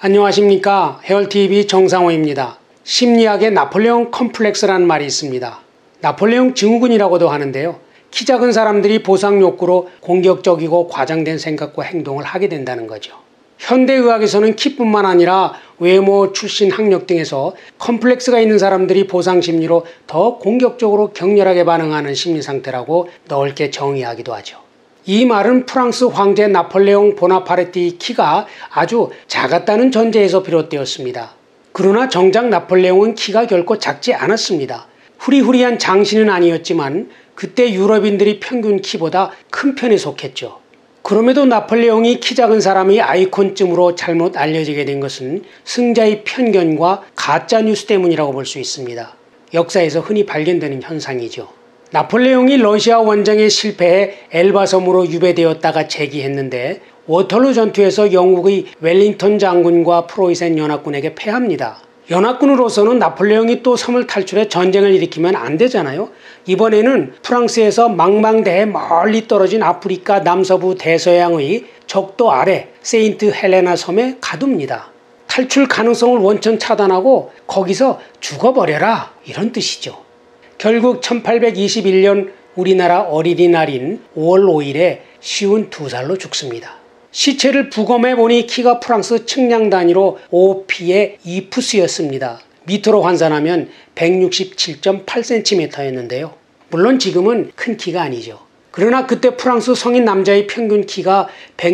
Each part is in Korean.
안녕하십니까. 헤얼TV 정상호입니다. 심리학의 나폴레옹 컴플렉스라는 말이 있습니다. 나폴레옹 증후군이라고도 하는데요. 키 작은 사람들이 보상 욕구로 공격적이고 과장된 생각과 행동을 하게 된다는 거죠. 현대의학에서는 키뿐만 아니라 외모, 출신, 학력 등에서 컴플렉스가 있는 사람들이 보상 심리로 더 공격적으로 격렬하게 반응하는 심리 상태라고 넓게 정의하기도 하죠. 이 말은 프랑스 황제 나폴레옹 보나파르트의 키가 아주 작았다는 전제에서 비롯되었습니다. 그러나 정작 나폴레옹은 키가 결코 작지 않았습니다. 후리후리한 장신은 아니었지만 그때 유럽인들이 평균 키보다 큰 편에 속했죠. 그럼에도 나폴레옹이 키 작은 사람의 아이콘쯤으로 잘못 알려지게 된 것은 승자의 편견과 가짜뉴스 때문이라고 볼 수 있습니다. 역사에서 흔히 발견되는 현상이죠. 나폴레옹이 러시아 원정에 실패해 엘바 섬으로 유배되었다가 재기했는데 워털루 전투에서 영국의 웰링턴 장군과 프로이센 연합군에게 패합니다. 연합군으로서는 나폴레옹이 또 섬을 탈출해 전쟁을 일으키면 안 되잖아요. 이번에는 프랑스에서 망망대해 멀리 떨어진 아프리카 남서부 대서양의 적도 아래 세인트 헬레나 섬에 가둡니다. 탈출 가능성을 원천 차단하고 거기서 죽어버려라, 이런 뜻이죠. 결국 1821년 우리나라 어린이날인 5월 5일에 52살로 죽습니다. 시체를 부검해보니 키가 프랑스 측량 단위로 5피에 2푸스였습니다. 미터로 환산하면 167.8cm였는데요. 물론 지금은 큰 키가 아니죠. 그러나 그때 프랑스 성인 남자의 평균 키가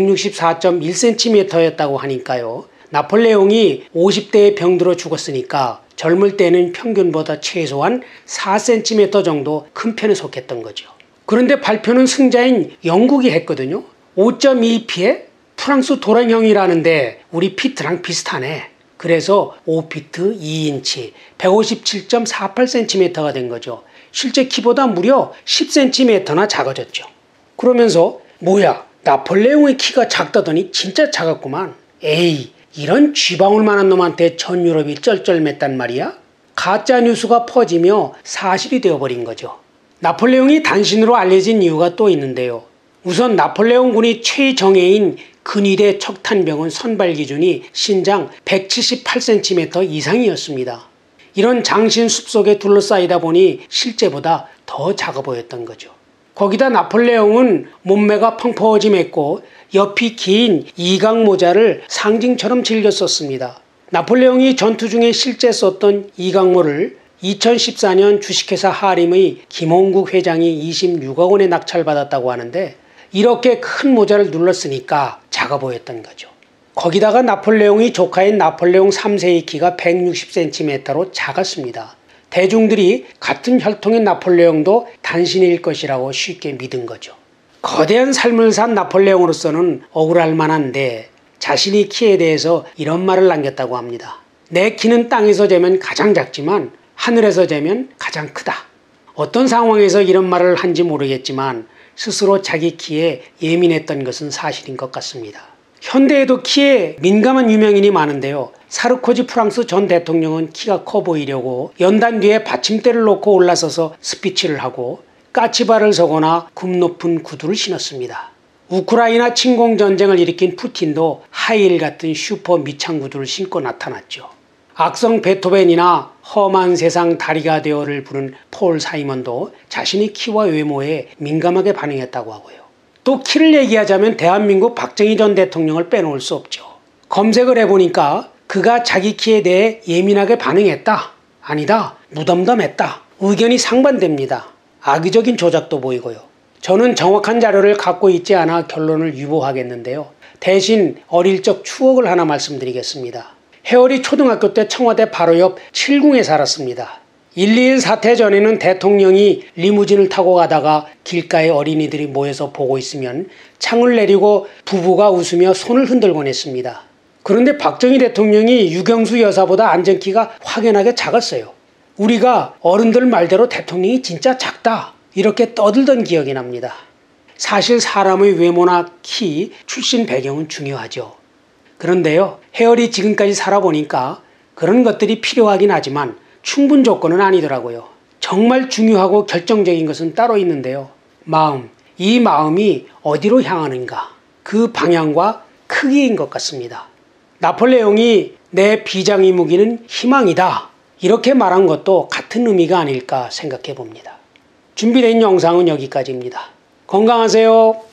164.1cm였다고 하니까요. 나폴레옹이 50대에 병들어 죽었으니까 젊을 때는 평균보다 최소한 4cm 정도 큰 편에 속했던 거죠. 그런데 발표는 승자인 영국이 했거든요. 5.2피에 프랑스 도량형이라는데 우리 피트랑 비슷하네. 그래서 5피트 2인치 157.48cm가 된 거죠. 실제 키보다 무려 10cm나 작아졌죠. 그러면서 뭐야, 나폴레옹의 키가 작다더니 진짜 작았구만. 에이, 이런 쥐방울만한 놈한테 전 유럽이 쩔쩔맸단 말이야? 가짜 뉴스가 퍼지며 사실이 되어버린 거죠. 나폴레옹이 단신으로 알려진 이유가 또 있는데요. 우선 나폴레옹 군이 최정예인 근위대 척탄병은 선발 기준이 신장 178cm 이상이었습니다. 이런 장신 숲속에 둘러싸이다 보니 실제보다 더 작아 보였던 거죠. 거기다 나폴레옹은 몸매가 펑퍼짐했고 옆이 긴 이강 모자를 상징처럼 즐겨 썼습니다. 나폴레옹이 전투 중에 실제 썼던 이강모를 2014년 주식회사 하림의 김홍국 회장이 26억 원에 낙찰받았다고 하는데 이렇게 큰 모자를 눌렀으니까 작아 보였던 거죠. 거기다가 나폴레옹의 조카인 나폴레옹 3세의 키가 160cm로 작았습니다. 대중들이 같은 혈통의 나폴레옹도 단신일 것이라고 쉽게 믿은 거죠. 거대한 삶을 산 나폴레옹으로서는 억울할 만한데 자신의 키에 대해서 이런 말을 남겼다고 합니다. 내 키는 땅에서 재면 가장 작지만 하늘에서 재면 가장 크다. 어떤 상황에서 이런 말을 한지 모르겠지만 스스로 자기 키에 예민했던 것은 사실인 것 같습니다. 현대에도 키에 민감한 유명인이 많은데요. 사르코지 프랑스 전 대통령은 키가 커 보이려고 연단 뒤에 받침대를 놓고 올라서서 스피치를 하고 까치발을 서거나 굽 높은 구두를 신었습니다. 우크라이나 침공전쟁을 일으킨 푸틴도 하이힐 같은 슈퍼 미창 구두를 신고 나타났죠. 악성 베토벤이나 험한 세상 다리가 되어를 부른 폴 사이먼도 자신의 키와 외모에 민감하게 반응했다고 하고요. 또 키를 얘기하자면 대한민국 박정희 전 대통령을 빼놓을 수 없죠. 검색을 해보니까 그가 자기 키에 대해 예민하게 반응했다, 아니다, 무덤덤했다, 의견이 상반됩니다. 악의적인 조작도 보이고요. 저는 정확한 자료를 갖고 있지 않아 결론을 유보하겠는데요. 대신 어릴 적 추억을 하나 말씀드리겠습니다. 해월이 초등학교 때 청와대 바로 옆 7궁에 살았습니다. 1.21 사태 전에는 대통령이 리무진을 타고 가다가 길가에 어린이들이 모여서 보고 있으면 창을 내리고 부부가 웃으며 손을 흔들곤 했습니다. 그런데 박정희 대통령이 유경수 여사보다 안전키가 확연하게 작았어요. 우리가 어른들 말대로 대통령이 진짜 작다, 이렇게 떠들던 기억이 납니다. 사실 사람의 외모나 키, 출신 배경은 중요하죠. 그런데요, 해월이 지금까지 살아보니까 그런 것들이 필요하긴 하지만 충분 조건은 아니더라고요. 정말 중요하고 결정적인 것은 따로 있는데요. 마음, 이 마음이 어디로 향하는가, 그 방향과 크기인 것 같습니다. 나폴레옹이 내 비장의 무기는 희망이다. 이렇게 말한 것도 같은 의미가 아닐까 생각해 봅니다. 준비된 영상은 여기까지입니다. 건강하세요.